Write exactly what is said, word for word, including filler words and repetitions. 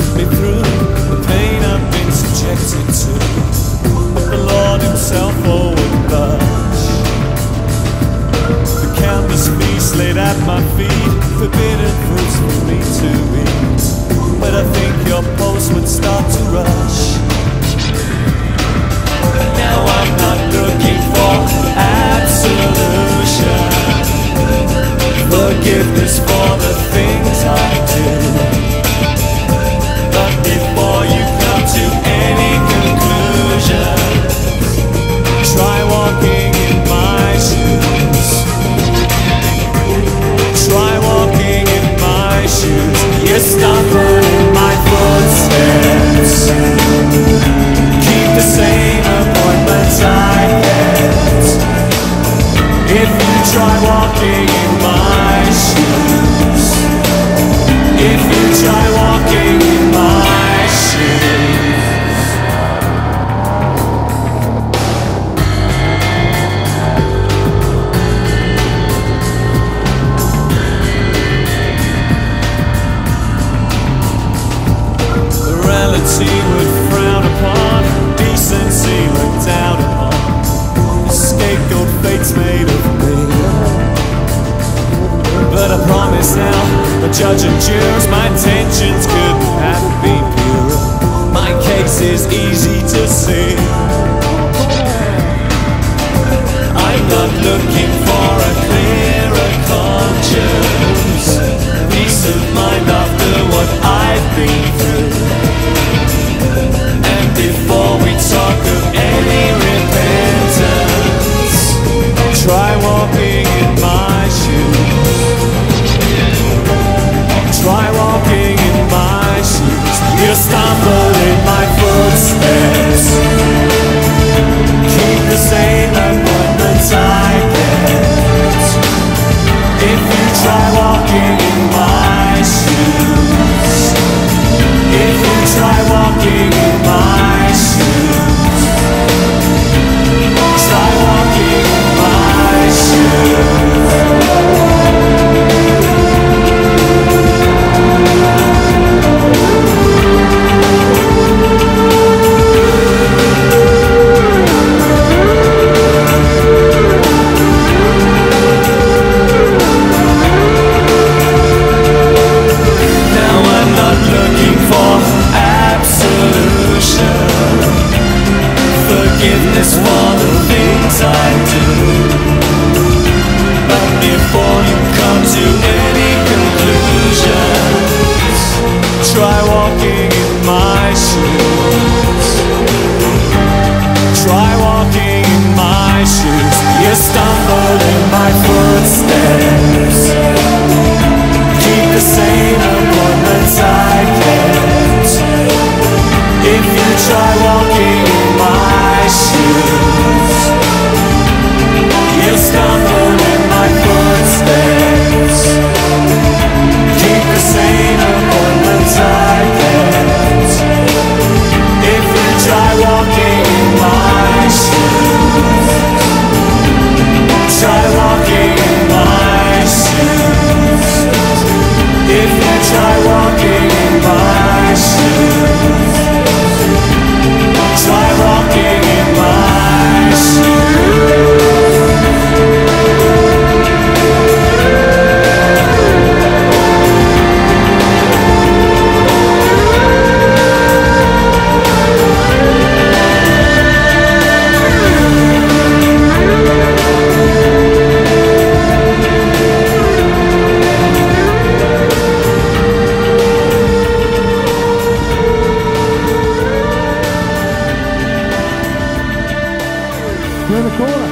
me through the pain I've been subjected to. But the Lord himself won't budge. The countless feasts laid at my feet, forbidden fruits for me to eat. But I think your pulse would start to rush. Now I'm not looking for absolution, forgiveness for the things I do. But before you come to any conclusion, try walking in my shoes. Try walking in my shoes. You stumble in my footsteps. Keep the same appointments I kept. If you try walking in my shoes, if you try walking in my shoes. Morality would frown upon, decency looked down upon. The scapegoat fate's made of me. But I promise now, the judge and jurors, my intentions couldn't have been purer. My case is easy to see. I'm not looking for a clearer conscience, peace of mind after what I've been through. And before we talk of any repentance, try walking in my shoes. Try walking in my shoes. You stumble in my footsteps. Keep the same appointments I kept. If you try walking in my shoes, if you try walking in my shoes, try walking in my shoes. Forgiveness for the things I do. But before you come to any conclusions, try walking in my shoes. Try walking in my shoes. You stumble in my footsteps. Keep the same appointments I kept. If you try walking in my shoes, you stumble in my footsteps. Keep the same appointments I kept. If you try walking in my shoes, try walking in my shoes. If you try walking in my shoes, try walking in my shoes. You're in the corner.